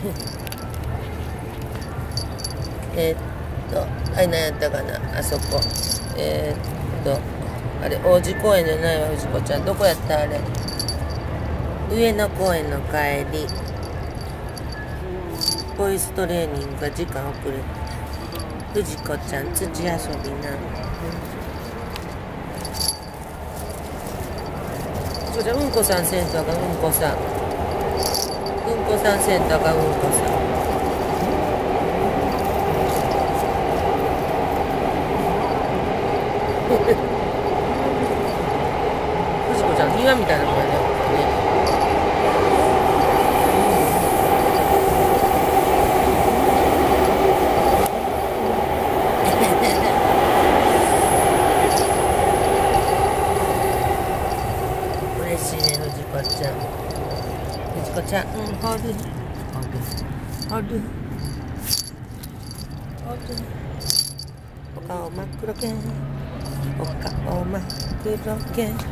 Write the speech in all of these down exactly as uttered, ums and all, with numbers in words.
えーっとあれ何やったかな、あそこえーっとあれ王子公園じゃないわ、藤子ちゃん。どこやった、あれ上野公園の帰り、ボイストレーニングが時間遅れて、藤子ちゃん土遊びな。藤子ちゃんうんこさんせんとあかん、うんこさんうんこさんせんとあかん、うんこさん藤子ちゃん庭みたいな声だよね。嬉しいね、藤子ちゃん。藤子ちゃん、うん、ホルホルホルホル。お顔真っ黒けん、お顔真っ黒けん。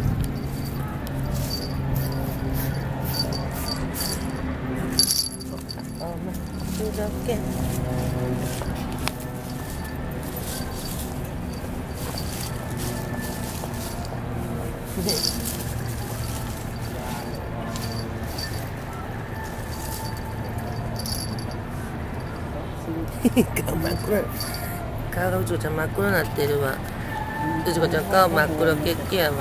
お顔真っ黒けん。顔真っ黒、顔がうちこちゃん真っ黒になってるわ。うちこちゃん顔真っ黒けっけやわ。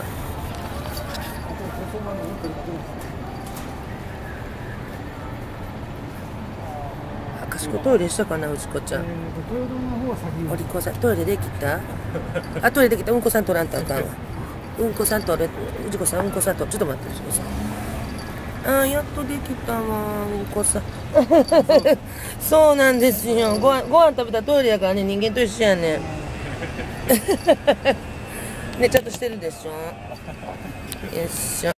あかしこトイレしたかな、うちこちゃん。おりこさんトイレできた？あ、トイレできた。うんこさん取らんとあかんわ。うんこさん取れ、うちこさんうんこさん取る。ちょっと待って、うちこさん。あー、やっとできたわ、うんこさん。そうなんですよ。ご飯、ご飯食べたらトイレやからね、人間と一緒やねん。ね、ちゃんとしてるでしょ。よいしょ。